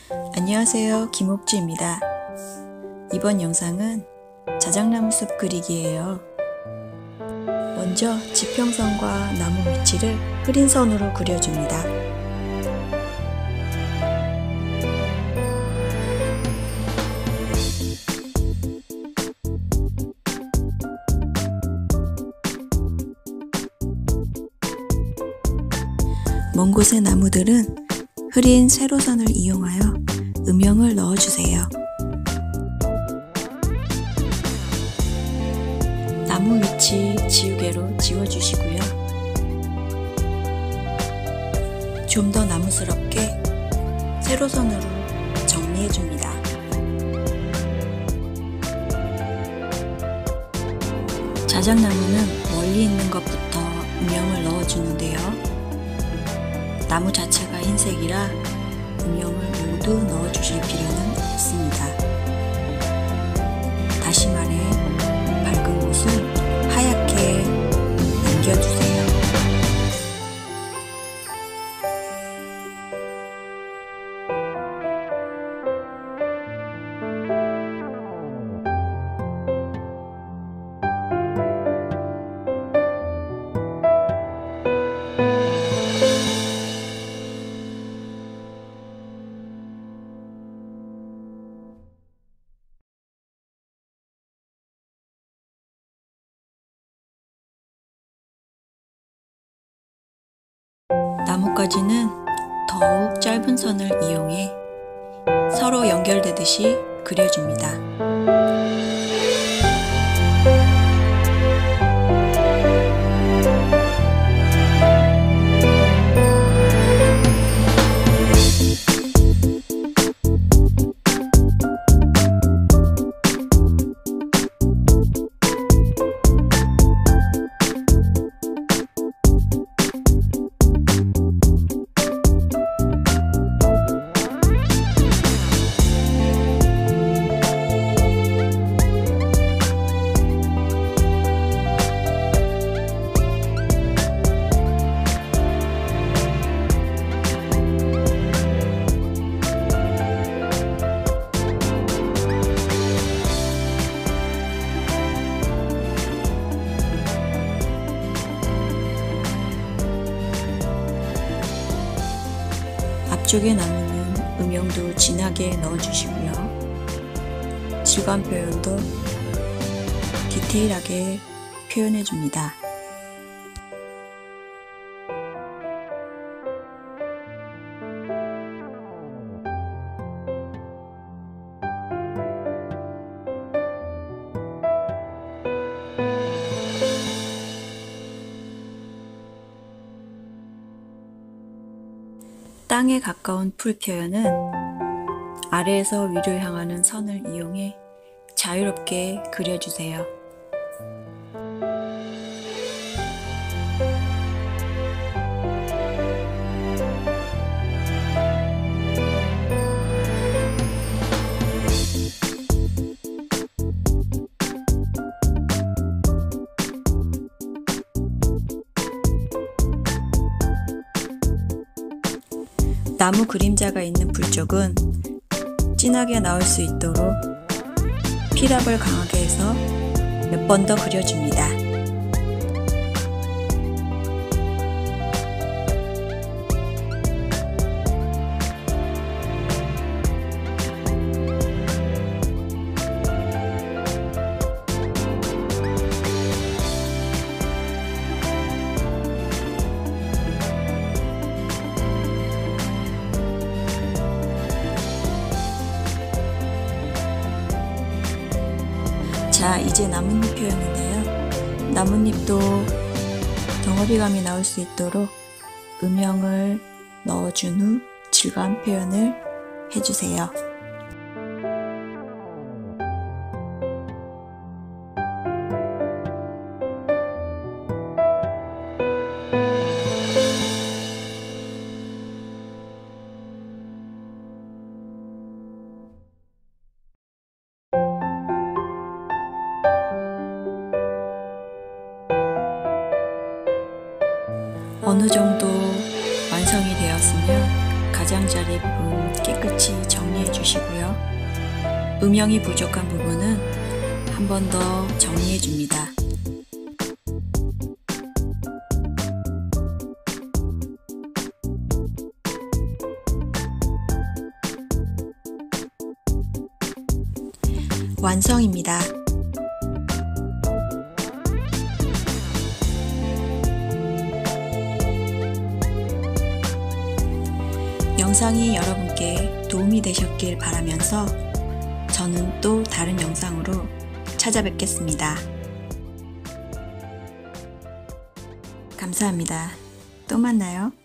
안녕하세요, 김옥주입니다. 이번 영상은 자작나무 숲 그리기예요. 먼저 지평선과 나무 위치를 흐린 선으로 그려줍니다. 먼 곳의 나무들은 흐린 세로선을 이용하여 음영을 넣어주세요. 나무 위치 지우개로 지워주시고요. 좀 더 나무스럽게 세로선으로 정리해줍니다. 자작나무는 멀리 있는 것부터 음영을 넣어주는데요. 나무 자체가 흰색이라 음영을 모두 넣어주실 필요는 없습니다. 다시 말해 밝은 곳은 하얗게 남겨주세요. 나뭇가지는 더욱 짧은 선을 이용해 서로 연결되듯이 그려줍니다. 앞쪽의 나무는 음영도 진하게 넣어주시고요. 질감 표현도 디테일하게 표현해줍니다. 땅에 가까운 풀 표현은 아래에서 위로 향하는 선을 이용해 자유롭게 그려주세요. 나무 그림자가 있는 풀 쪽은 진하게 나올 수 있도록 필압을 강하게 해서 몇 번 더 그려줍니다. 자, 이제 나뭇잎 표현인데요. 나뭇잎도 덩어리감이 나올 수 있도록 음영을 넣어준 후 질감 표현을 해주세요. 어느 정도 완성이 되었으면 가장자리 부분 깨끗이 정리해주세요. 음영이 부족한 부분은 한 번 더 정리해 줍니다. 완성입니다. 영상이 여러분께 도움이 되셨길 바라면서 저는 또 다른 영상으로 찾아뵙겠습니다. 감사합니다. 또 만나요.